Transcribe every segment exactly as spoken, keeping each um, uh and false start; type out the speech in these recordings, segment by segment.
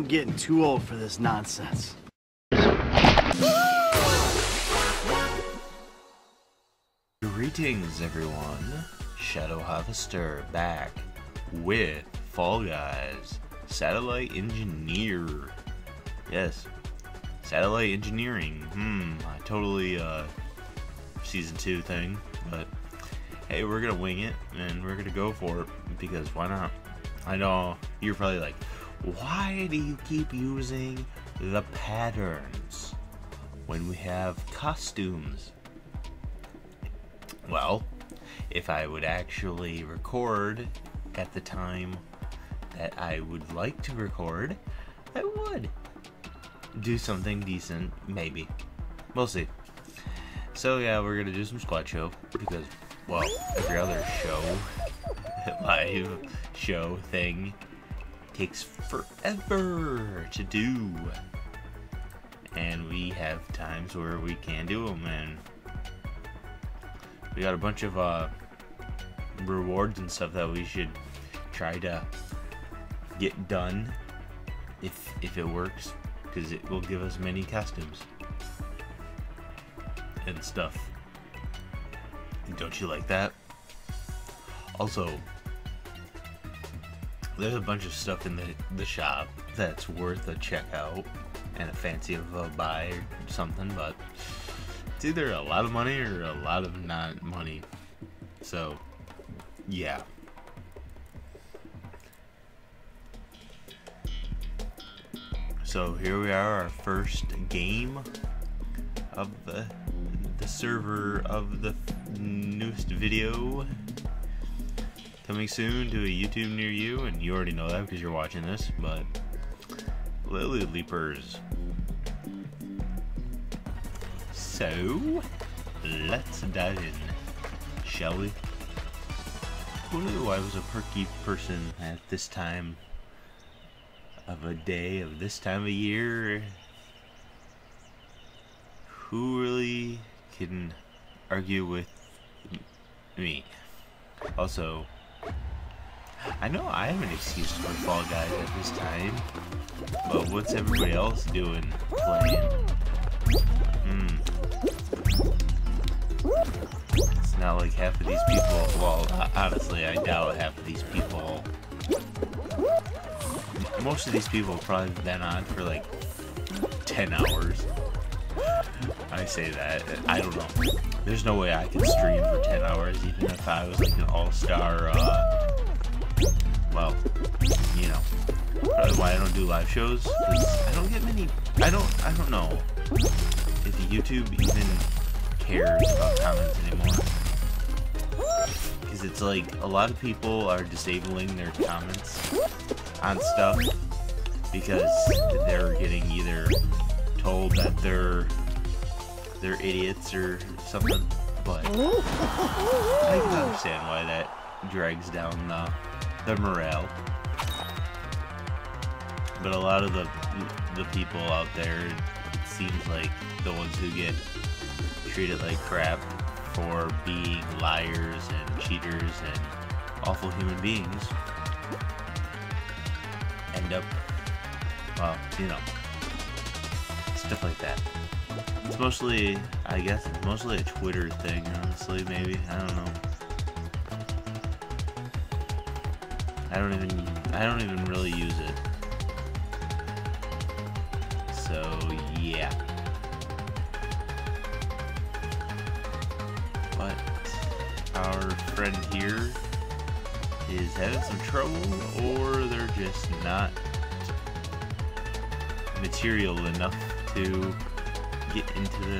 getting too old for this nonsense. Greetings everyone, Shadow Harvester back with Fall Guys, Satellite Engineer. Yes, Satellite Engineering, hmm, I totally, uh, Season two thing, but hey, we're gonna wing it, and we're gonna go for it, because why not? I know, you're probably like, why do you keep using the patterns when we have costumes? Well, if I would actually record at the time that I would like to record, I would do something decent, maybe. We'll see. So yeah, we're gonna do some squad show, because, well, every other show, live show thing, takes forever to do. And we have times where we can do them, and we got a bunch of uh, rewards and stuff that we should try to get done if if it works, because it will give us many costumes and stuff. Don't you like that? Also, there's a bunch of stuff in the the shop that's worth a check out and a fancy of a buy or something, but it's either a lot of money or a lot of not money. So, yeah. So here we are, our first game of the the server of the newest video. Coming soon to a YouTube near you, and you already know that because you're watching this, but Lily Leapers. So, let's dive in, shall we? Who knew I was a perky person at this time of a day, of this time of year? Who really can argue with me? Also, I know I have an excuse for Fall Guys at this time, but what's everybody else doing, playing? Hmm. It's not like half of these people, well, honestly, I doubt half of these people, most of these people have probably been on for like ten hours. I say that, I don't know. There's no way I could stream for ten hours, even if I was like an all-star, uh, well, you know, probably why I don't do live shows, because I don't get many, I don't, I don't know if YouTube even cares about comments anymore, because it's like a lot of people are disabling their comments on stuff because they're getting either told that they're they're idiots or something, but I can understand why that drags down the, the morale. But a lot of the the people out there, it seems like the ones who get treated like crap for being liars and cheaters and awful human beings end up, well, you know, stuff like that. It's mostly, I guess, it's mostly a Twitter thing, honestly, maybe. I don't know. I don't even, I don't even really use it. So, yeah. But our friend here is having some trouble, or they're just not material enough to get into the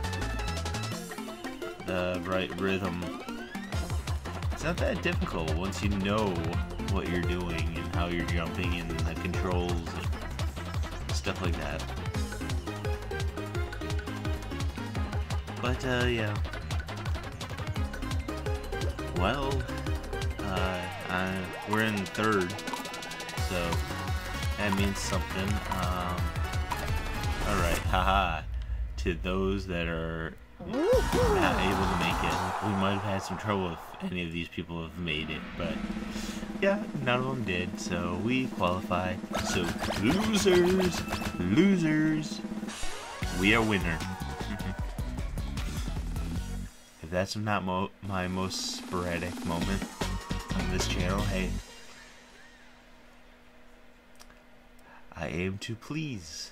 the right rhythm. It's not that difficult once you know what you're doing and how you're jumping and the controls and stuff like that. But uh, yeah. Well, uh, I, we're in third, so that means something. Um, all right, haha. To those that are not able to make it, we might have had some trouble if any of these people have made it, but yeah, none of them did, so we qualify. So, losers, losers, we are winner. If that's not mo my most sporadic moment on this channel, hey, I aim to please,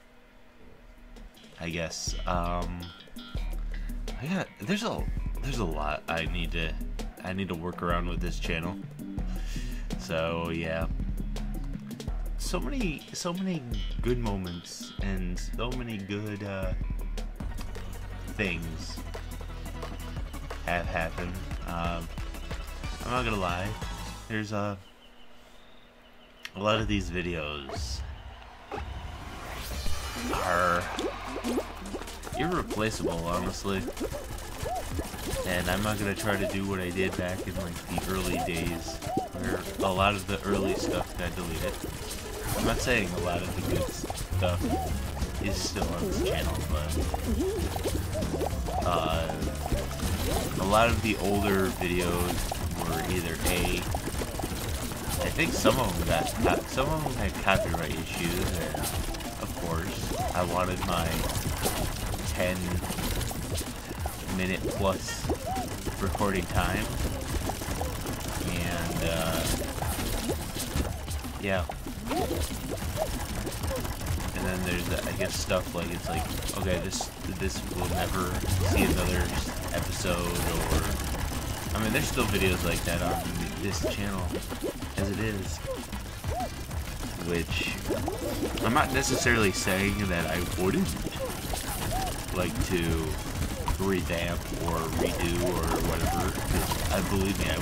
I guess. Um, I got, there's a, there's a lot I need to, I need to work around with this channel. So yeah, so many, so many good moments and so many good uh, things have happened. Um, I'm not gonna lie, there's a, a lot of these videos are irreplaceable, honestly. And I'm not gonna try to do what I did back in like the early days, where a lot of the early stuff got deleted. I'm not saying a lot of the good stuff is still on this channel, but uh, a lot of the older videos were either A, I think some of them got, got some of them had copyright issues, and of course I wanted my ten minute plus recording time, and uh, yeah, and then there's I guess stuff like it's like, okay, this this will never see another episode, or I mean there's still videos like that on this channel as it is, which I'm not necessarily saying that I wouldn't like to revamp or redo or whatever, because I believe me,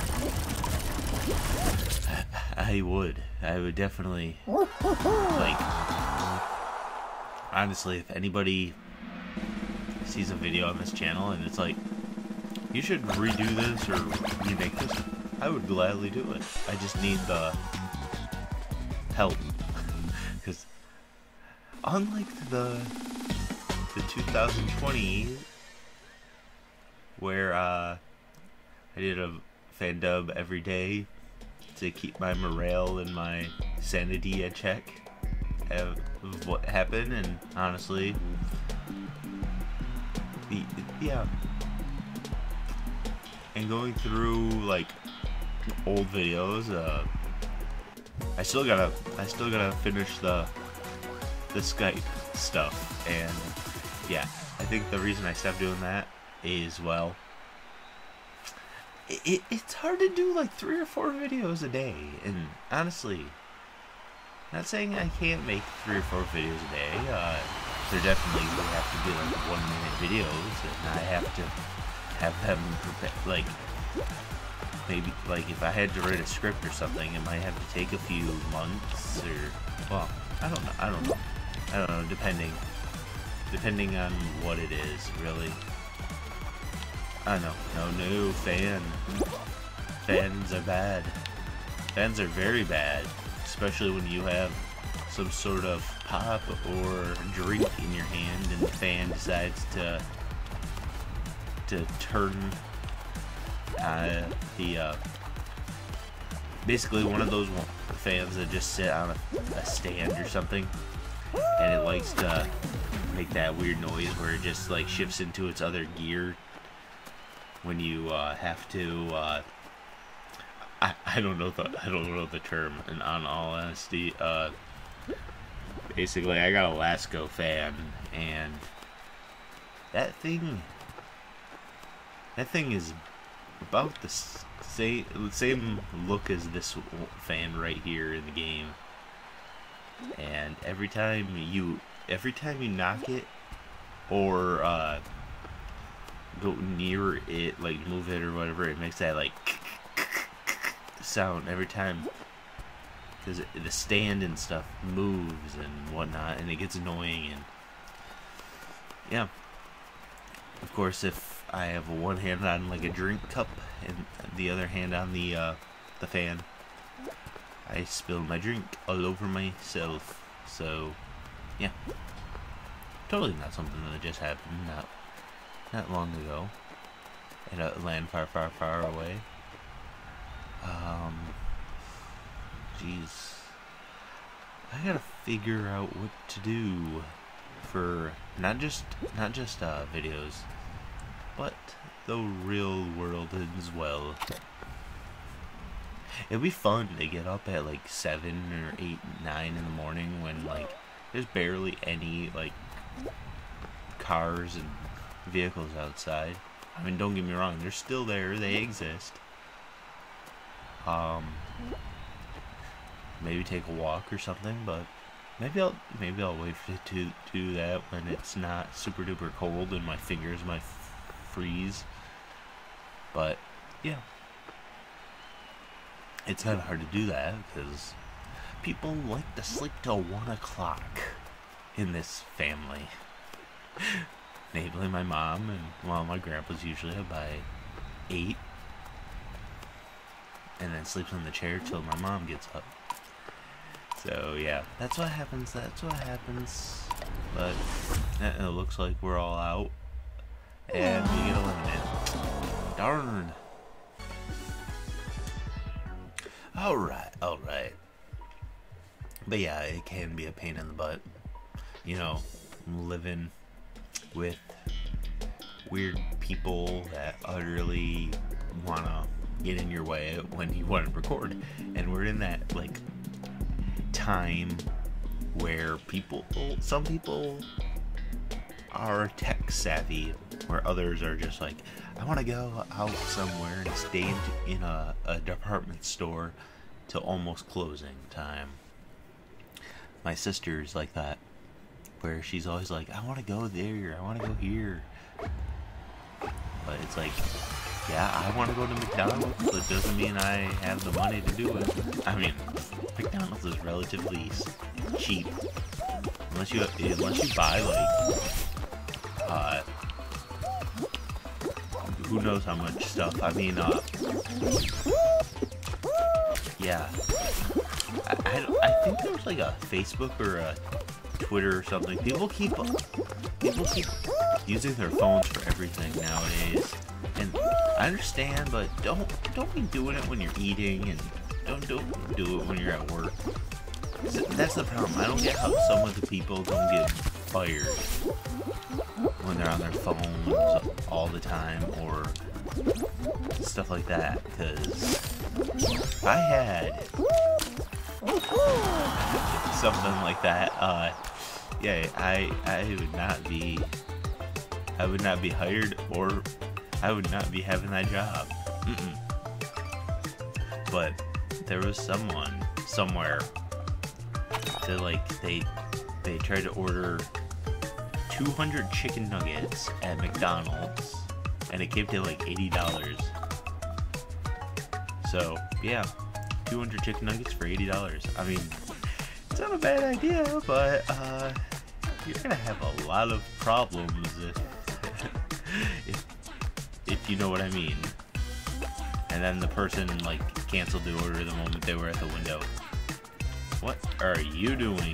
I would. I would. I would definitely, like, honestly, if anybody sees a video on this channel and it's like, you should redo this or remake this, I would gladly do it. I just need the help, because unlike the the two thousand twenty, where uh, I did a fan dub every day to keep my morale and my sanity at check of what happened, and honestly, the, yeah, and going through like old videos, uh, I still gotta, I still gotta finish the the Skype stuff, and yeah, I think the reason I stopped doing that is, well, it, it, it's hard to do like three or four videos a day, and honestly, not saying I can't make three or four videos a day, uh, there definitely would have to be like one minute videos, and I have to have them prepared, like, maybe, like, if I had to write a script or something, it might have to take a few months, or, well, I don't know, I don't know, I don't know, depending, depending on what it is, really. I don't know, no, no, fan, fans are bad, fans are very bad, especially when you have some sort of pop or drink in your hand and the fan decides to, to turn uh, the, uh, basically one of those fans that just sit on a, a stand or something, and it likes to make that weird noise where it just like shifts into its other gear when you uh, have to, uh, I, I don't know the, I don't know the term, and on all honesty, uh, basically I got a Lasco fan, and that thing, that thing is about the same, same look as this fan right here in the game, and every time you, every time you knock it, or, uh, go near it, like move it or whatever, it makes that like sound every time, because the stand and stuff moves and whatnot, and it gets annoying. And yeah, of course, if I have one hand on like a drink cup and the other hand on the uh, the fan, I spilled my drink all over myself. So yeah, totally not something that just happened not not long ago at a land far, far, far away. Um, jeez. I gotta figure out what to do for not just not just uh, videos, but the real world as well. It'd be fun to get up at like seven or eight, nine in the morning when like there's barely any like cars and vehicles outside. I mean, don't get me wrong, they're still there, they exist. Um, maybe take a walk or something, but maybe I'll maybe I'll wait for to do that when it's not super duper cold and my fingers might freeze. But yeah, it's kind of hard to do that because people like to sleep till one o'clock in this family. Namely my mom, and well, my grandpa's usually up by eight, and then sleeps in the chair till my mom gets up. So yeah, that's what happens, that's what happens. But it looks like we're all out, and we get eliminated. Darn. Alright, alright. But yeah, it can be a pain in the butt. You know, living with weird people that utterly want to get in your way when you want to record. And we're in that, like, time where people, some people are tech savvy, where others are just like, I want to go out somewhere and stay in, in a, a department store till almost closing time. My sister's like that, where she's always like, I want to go there, I want to go here. But it's like, yeah, I want to go to McDonald's, but it doesn't mean I have the money to do it. I mean, McDonald's is relatively cheap. Unless you, unless you buy, like, uh, who knows how much stuff. I mean, uh, yeah. I, I, I think there's like a Facebook or a Twitter or something. People keep people keep using their phones for everything nowadays, and I understand, but don't don't be doing it when you're eating, and don't do do it when you're at work. That's the problem. I don't get how some of the people don't get fired when they're on their phones all the time or stuff like that. Because if I had something like that, uh, yeah, I I would not be I would not be hired, or I would not be having that job. Mm-mm. But there was someone somewhere that like they they tried to order two hundred chicken nuggets at McDonald's, and it came to like eighty dollars. So yeah, two hundred chicken nuggets for eighty dollars. I mean, it's not a bad idea, but uh, you're gonna have a lot of problems if, if if you know what I mean. And then the person like canceled the order the moment they were at the window. What are you doing?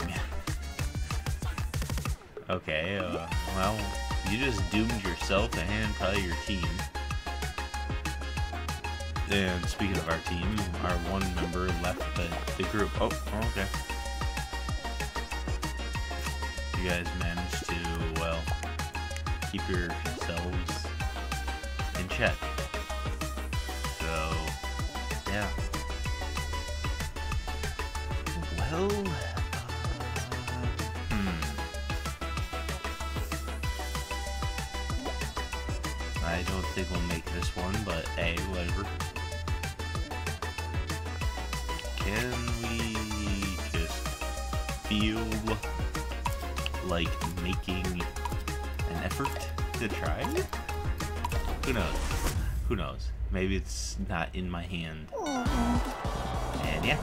Okay, uh, well, you just doomed yourself and probably your team. And speaking of our team, our one member left the, the group. Oh, okay. You guys managed to, well, keep yourselves in check. So, yeah. Well, uh, hmm. I don't think we'll make this one, but hey, whatever. Can we just feel like making an effort to try? Who knows? Who knows? Maybe it's not in my hand. And yeah.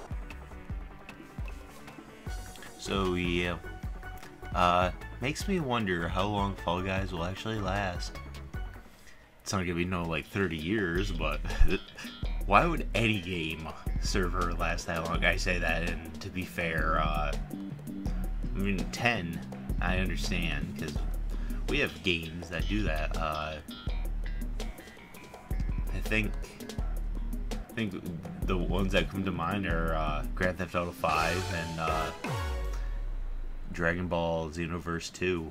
So yeah. Uh, makes me wonder how long Fall Guys will actually last. It's not gonna be no like thirty years, but why would any game server last that long? I say that, and to be fair, uh, I mean ten, I understand, because we have games that do that. Uh, I think think the ones that come to mind are uh, Grand Theft Auto five and uh, Dragon Ball Xenoverse two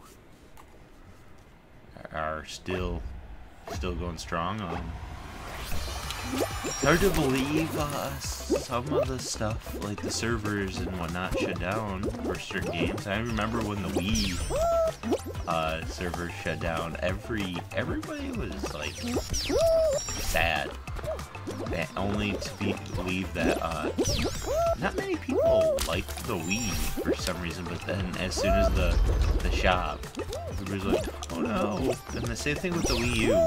are still still going strong. Um, it's hard to believe uh, some of the stuff, like the servers and whatnot, shut down for certain games. I remember when the Wii uh, servers shut down. Every everybody was like sad. And only to be, believe that uh, not many people liked the Wii for some reason, but then as soon as the the shop, everybody's like, oh no. And the same thing with the Wii U,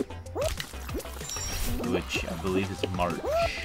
which I believe is March.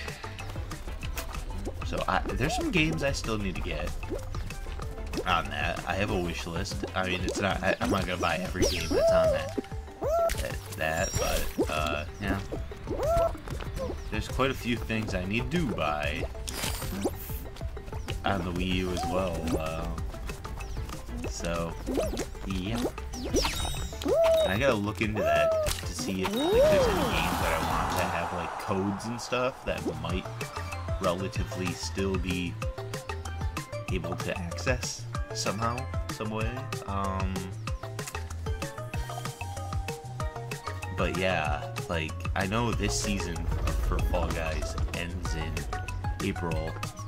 So I, there's some games I still need to get on that. I have a wish list. I mean, it's not. I, I'm not gonna buy every game that's on that. That, that but uh, yeah. There's quite a few things I need to buy on the Wii U as well. Uh, so, yeah. And I gotta look into that to see if like, there's any games that I want to have like codes and stuff that might relatively still be able to access somehow, some way. Um, but yeah, like I know this season for Fall Guys ends in April,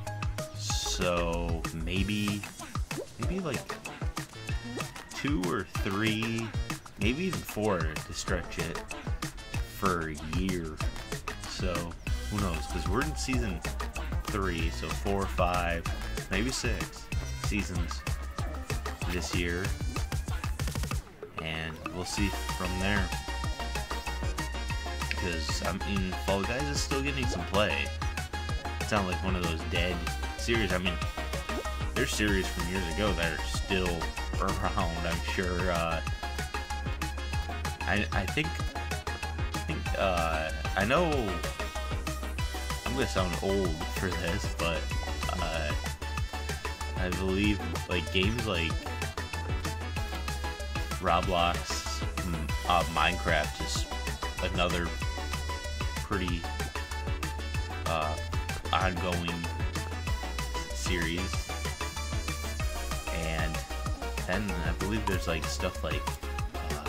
so maybe, maybe like two or three, maybe even four to stretch it for a year. So who knows? Because we're in season three, so four, five, maybe six seasons this year, and we'll see from there. Because I mean, Fall Guys is still getting some play. It's not like one of those dead series. I mean, there's series from years ago that are still around. I'm sure. Uh, I I think I think uh, I know. I'm gonna sound old for this, but uh, I believe like games like Roblox, uh, Minecraft is another pretty uh, ongoing series, and then I believe there's like stuff like uh,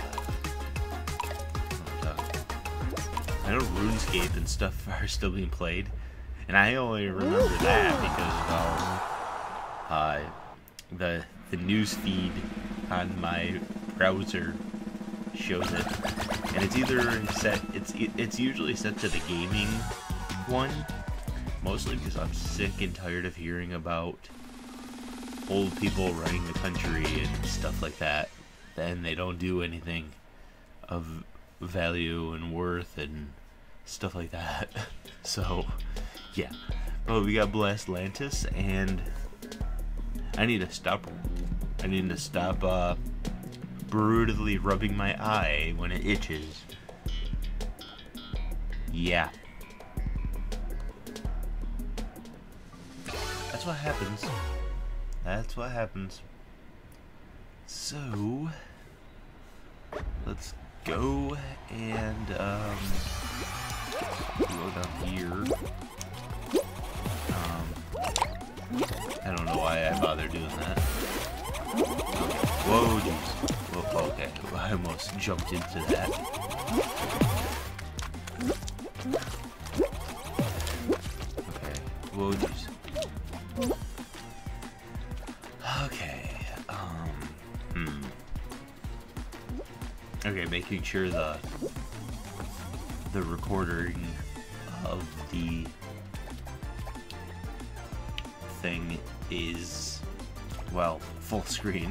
I know RuneScape and stuff are still being played, and I only remember that because um, uh, the the news feed on my browser shows it, and it's either set it's it's usually set to the gaming one, mostly because I'm sick and tired of hearing about old people running the country and stuff like that, and they don't do anything of value and worth and stuff like that. So yeah, but we got Blast Lantis, and I need to stop I need to stop uh brutally rubbing my eye when it itches. Yeah. That's what happens. That's what happens. So, let's go and, um, go down here. Um, I don't know why I bother doing that. Whoa, geez. Whoa, okay, I almost jumped into that. Okay, whoa, geez. Okay, um, hmm. Okay, making sure the the recording of the thing is, well, full screen.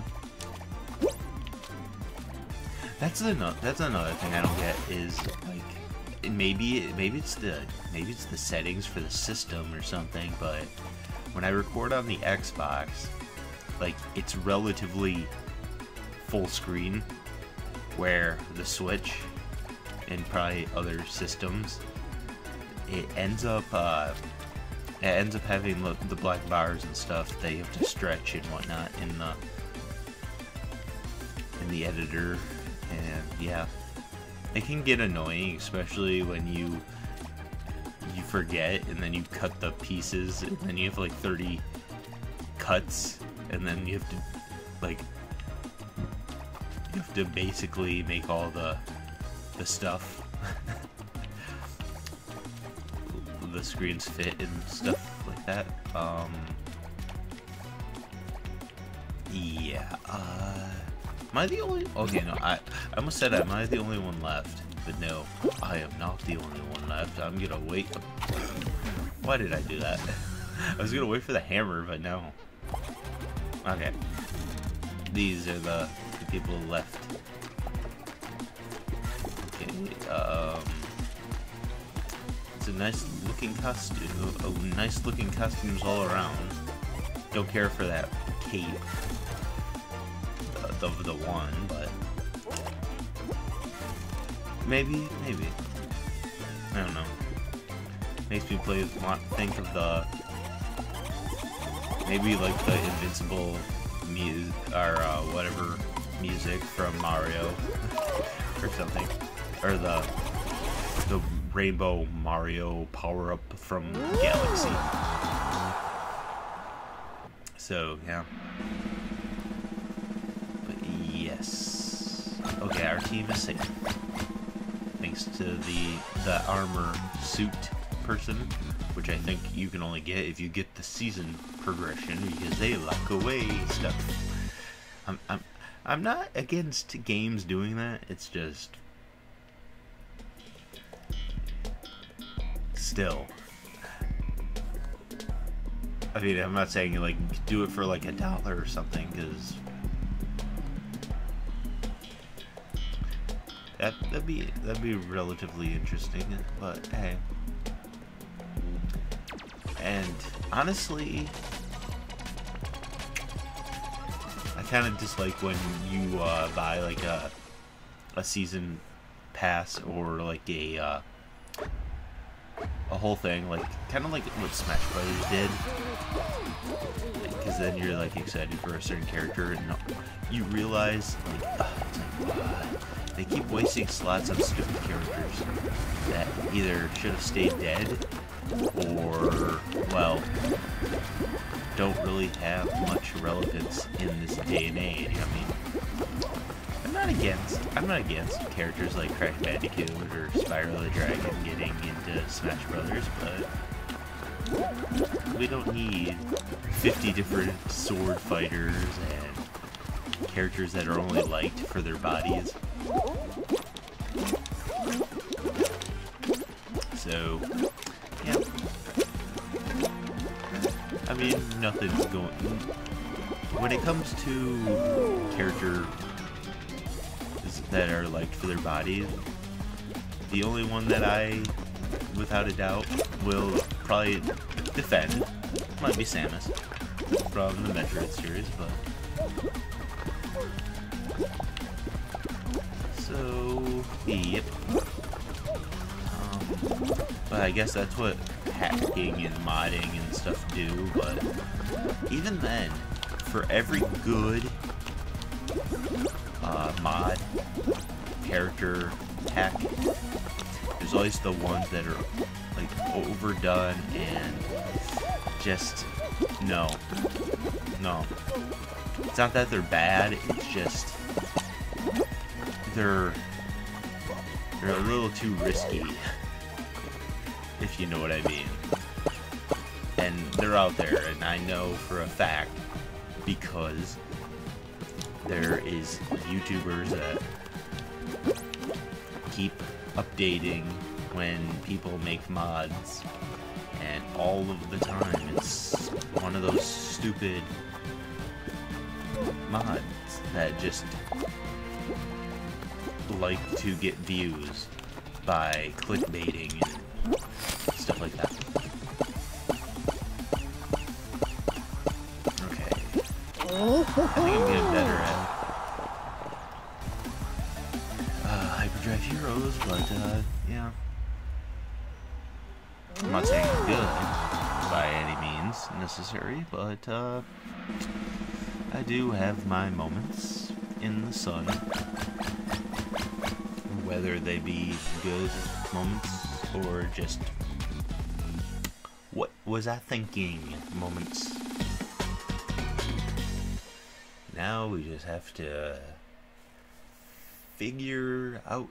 That's another. That's another thing I don't get is like maybe maybe it's the maybe it's the settings for the system or something. But when I record on the Xbox, like it's relatively full screen, where the Switch and probably other systems, it ends up uh, it ends up having the, the black bars and stuff that you have to stretch and whatnot in the in the editor. And yeah, it can get annoying, especially when you you forget, and then you cut the pieces, and then you have like thirty cuts, and then you have to like you have to basically make all the the stuff the screens fit and stuff like that. Um, yeah. Uh, am I the only? Okay, no. I I almost said, am I the only one left? But no, I am not the only one left. I'm gonna wait. Why did I do that? I was gonna wait for the hammer, but no. Okay. These are the, the people left. Okay. Um. It's a nice looking costume. Oh, nice looking costumes all around. Don't care for that cape. Uh, the the one, but. Maybe, maybe. I don't know. Makes me play, want think of the maybe like the Invincible music or uh, whatever music from Mario or something, or the the Rainbow Mario power up from Galaxy. So yeah. But yes. Okay, our team is safe. Thanks to the the armor suit person, which I think you can only get if you get the season progression, because they lock away stuff. I'm I'm I'm not against games doing that. It's just still. I mean, I'm not saying like do it for like a dollar or something, because That, that'd be that'd be relatively interesting, but hey. And honestly, I kind of dislike when you uh, buy like a a season pass or like a uh, a whole thing, like kind of like what Smash Brothers did, because then you're like excited for a certain character, and you realize like, uh, it's like uh, they keep wasting slots on stupid characters that either should have stayed dead or, well, don't really have much relevance in this day and age. I mean, I'm not against, I'm not against characters like Crash Bandicoot or Spyro the Dragon getting into Smash Brothers, but we don't need fifty different sword fighters and characters that are only liked for their bodies. So, yeah. I mean, nothing's going... When it comes to characters that are liked for their bodies, the only one that I, without a doubt, will probably defend might be Samus from the Metroid series, but... So, yep. Um, but I guess that's what hacking and modding and stuff do, but even then, for every good uh, mod, character, hack, there's always the ones that are like overdone and just, no, no. It's not that they're bad, it's just they're they're a little too risky, if you know what I mean. And they're out there, and I know for a fact, because there is YouTubers that keep updating when people make mods, and all of the time it's one of those stupid mods that just like to get views by clickbaiting and stuff like that. Okay. I think I'm getting better at uh, Hyperdrive Heroes, but uh, yeah. I'm not saying it's good by any means necessary, but uh, I do have my moments in the sun. Whether they be good moments or just What was I thinking? Moments. Now we just have to figure out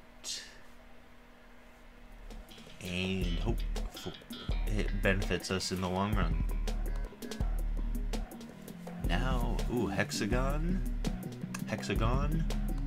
and hope it benefits us in the long run. Now, ooh, hexagon, hexagon,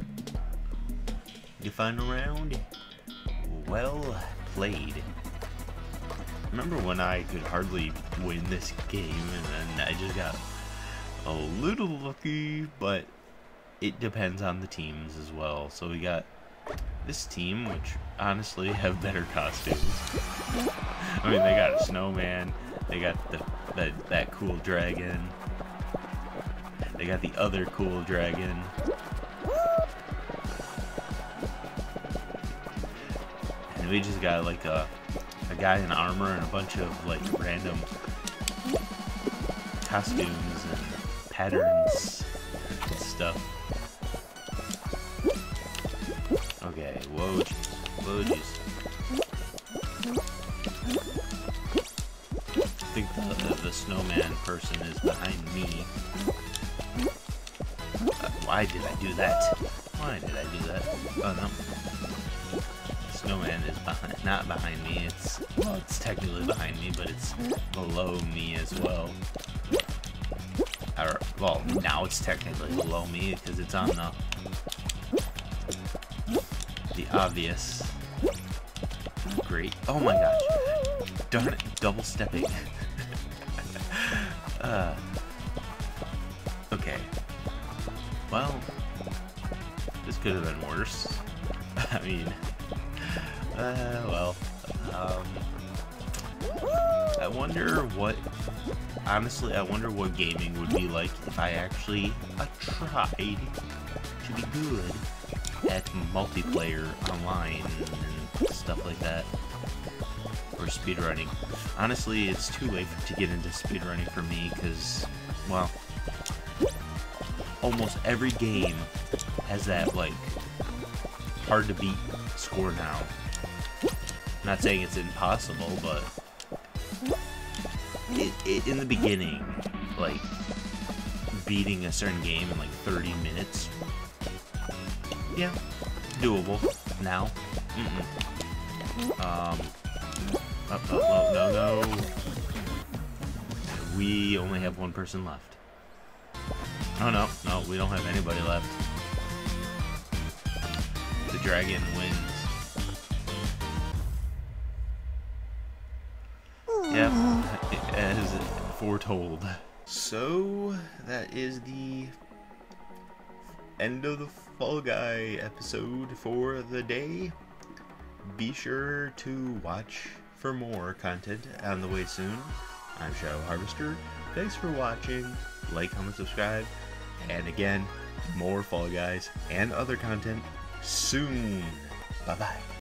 the final round, well played. Remember when I could hardly win this game and then I just got a little lucky, but it depends on the teams as well. So we got this team, which honestly have better costumes. I mean, they got a snowman, they got the, the that cool dragon, they got the other cool dragon. And we just got like a, a guy in armor and a bunch of like random costumes and patterns and stuff. Okay, whoa, whoa, jeez. I think the, the, the snowman person is behind me. Uh, why did I do that? Why did I do that? Oh no. Snowman is behind, not behind me. It's, well, it's technically behind me, but it's below me as well. Or, well, now it's technically below me because it's on the the obvious. Great. Oh my gosh. Darn it. Double stepping. uh, okay. Well, this could have been worse. I mean, uh, well, um, I wonder what, honestly, I wonder what gaming would be like if I actually uh, tried to be good at multiplayer online and stuff like that, or speedrunning. Honestly, it's too late to get into speedrunning for me because, well, almost every game has that, like, hard to beat score now. I'm not saying it's impossible, but it, it, in the beginning, like, beating a certain game in like thirty minutes, yeah, doable. Now, mm-mm. um, oh, oh, oh, no, no, we only have one person left. Oh no, no, we don't have anybody left. The dragon wins. Yep, as foretold. So, that is the end of the Fall Guy episode for the day. Be sure to watch for more content on the way soon. I'm Shadow Harvester. Thanks for watching. Like, comment, subscribe. And again, more Fall Guys and other content soon. Bye-bye.